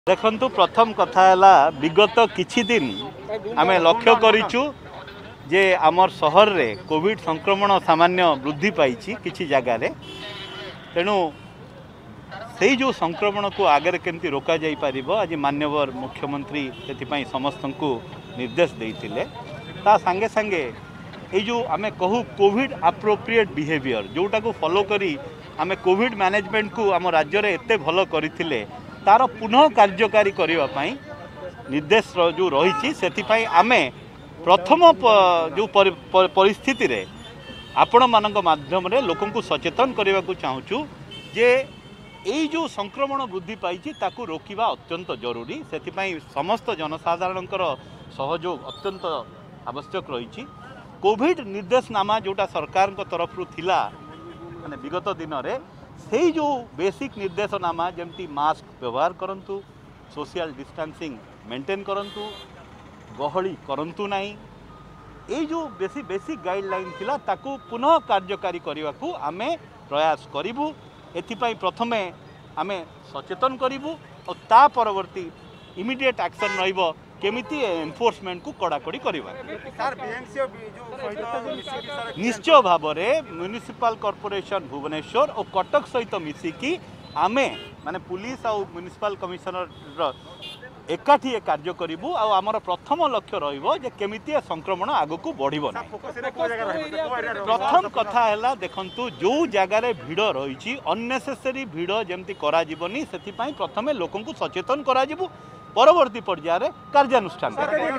देखंतु प्रथम कथा है विगत किछि दिन आमे लक्ष्य करिचु जे आमर शहर रे कोविड संक्रमण सामान्य वृद्धि पाई किछि जगह रे तेणु से जो संक्रमण को आगे केमती रोका जाई पारिबो आज माननीय मुख्यमंत्री से समस्त को निर्देश देइतिले ता संगे संगे ये जो आमे कहू कोविड एप्रोप्रिएट बिहेवियर जोटा को फॉलो करी आमे कोविड मैनेजमेंट को आम राज्य रे एते भलो करिथिले तार पुनः कार्यकारी करने निर्देश जो रही से आमे प्रथम जो परिस्थिति रे आपण मानक माध्यम रे लोक को सचेतन करने को चाहूँ जे यही जो संक्रमण वृद्धि पाई ताकू रोकवा अत्यंत जरूरी से समस्त जनसाधारण सहयोग अत्यंत आवश्यक रही कोविड निर्देशनामा जोटा सरकार तरफ थिला माने विगत दिन रे से जो बेसिक निर्देशनामा जमती मास्क व्यवहार करंतु सोशल डिस्टेंसिंग मेंटेन करंतु गहली करंतु नहीं ये जो बेसिक गाइडलाइन थिला ताकू पुनः कार्यकारी करने को आमे प्रयास करिबु एथिपाई प्रथमे आमे सचेतन करिबु और ता परवर्ती इमीडिएट एक्शन रहिबो केमिति एनफोर्समेंट को कड़ाकड़ी करवा निश्चय भाव में म्युनिसिपल कॉर्पोरेशन भुवनेश्वर और कटक सहित मिसिकी आमे माने पुलिस और म्युनिसिपल कमिशनर एकाठी कार्य करूँ आमर प्रथम लक्ष्य रहिबो जे केमिति संक्रमण आगको बढ़िबो ना प्रथम कथा है देखंतु जो जगार भिड़ रही अननेसेसरी भिड़ जमती करा जीवनी सेथिपाई प्रथमे लोकन को सचेतन करा जीवु परवर्ती पर्यायर कार्यानुष्ठान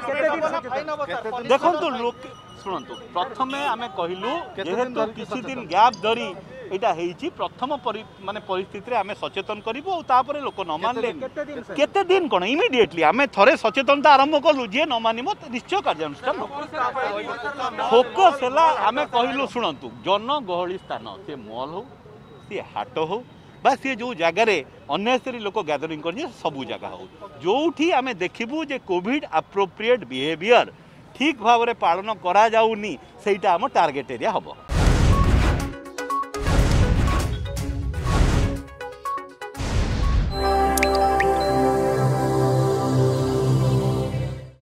देखंतु लोक शुणु प्रथमे आमे कहलु जेहेतु किछि दिन गैप धरी एटा हेइछि प्रथम माने परिस्थिति रे आमे सचेतन करिवो और तापर लोक न मानले केते दिन कोन इमीडिएटली आमे थरे सचेतनता आरंभ कलु जे न मानिमो निश्चय कार्यानुष्ठान फोकस हला आमे कहलु शुणंतु जन गहली स्थान से मॉल हो से हाट हो बा सी जो जगार अननेसेसरी लोक गैदरिंग कर सबू जगह हो जोठी आमे देखिबु जे कोविड एप्रोप्रिएट बिहेवियर ठीक भाव में पालन करा जाउनी सेटा हम टार्गेट एरिया हबो।